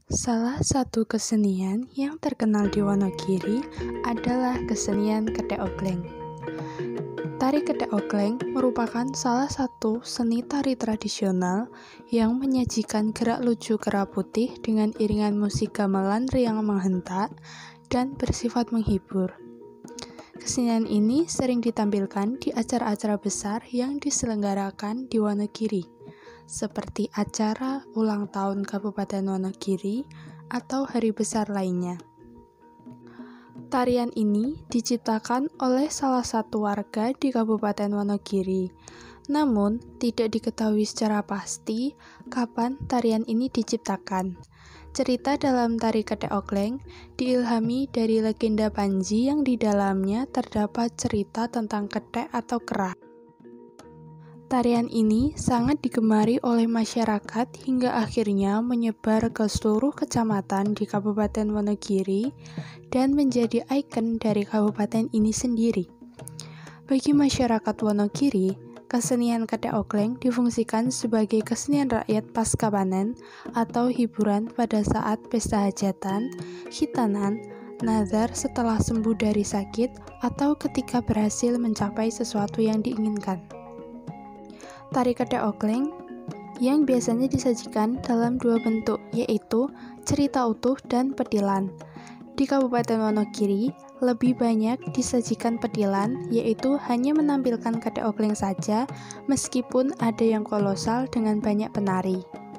Salah satu kesenian yang terkenal di Wonogiri adalah kesenian Kedek Ogleng. Tari Kedek Ogleng merupakan salah satu seni tari tradisional yang menyajikan gerak lucu kera putih dengan iringan musik gamelan riang menghentak dan bersifat menghibur. Kesenian ini sering ditampilkan di acara-acara besar yang diselenggarakan di Wonogiri, seperti acara ulang tahun Kabupaten Wonogiri atau hari besar lainnya. Tarian ini diciptakan oleh salah satu warga di Kabupaten Wonogiri, namun tidak diketahui secara pasti kapan tarian ini diciptakan. Cerita dalam tari Kedek Ogleng diilhami dari legenda Panji yang di dalamnya terdapat cerita tentang kedek atau kera. Tarian ini sangat digemari oleh masyarakat hingga akhirnya menyebar ke seluruh kecamatan di Kabupaten Wonogiri dan menjadi ikon dari kabupaten ini sendiri. Bagi masyarakat Wonogiri, kesenian Kedek Ogleng difungsikan sebagai kesenian rakyat pasca panen atau hiburan pada saat pesta hajatan, khitanan, nazar setelah sembuh dari sakit, atau ketika berhasil mencapai sesuatu yang diinginkan. Tari Kedek Ogleng yang biasanya disajikan dalam dua bentuk, yaitu cerita utuh dan petilan. Di Kabupaten Wonogiri, lebih banyak disajikan petilan, yaitu hanya menampilkan Kedek Ogleng saja, meskipun ada yang kolosal dengan banyak penari.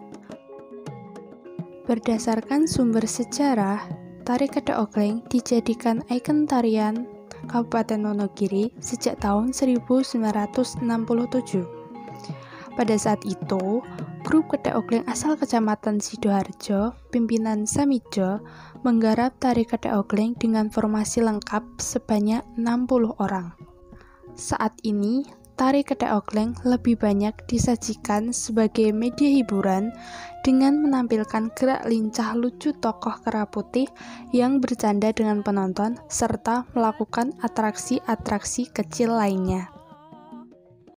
Berdasarkan sumber sejarah, tari Kedek Ogleng dijadikan ikon tarian Kabupaten Wonogiri sejak tahun 1967. Pada saat itu, grup Kedek Ogleng asal Kecamatan Sidoarjo, pimpinan Samijo, menggarap tari Kedek Ogleng dengan formasi lengkap sebanyak 60 orang. Saat ini, tari Kedek Ogleng lebih banyak disajikan sebagai media hiburan dengan menampilkan gerak lincah lucu tokoh kera putih yang bercanda dengan penonton serta melakukan atraksi-atraksi kecil lainnya.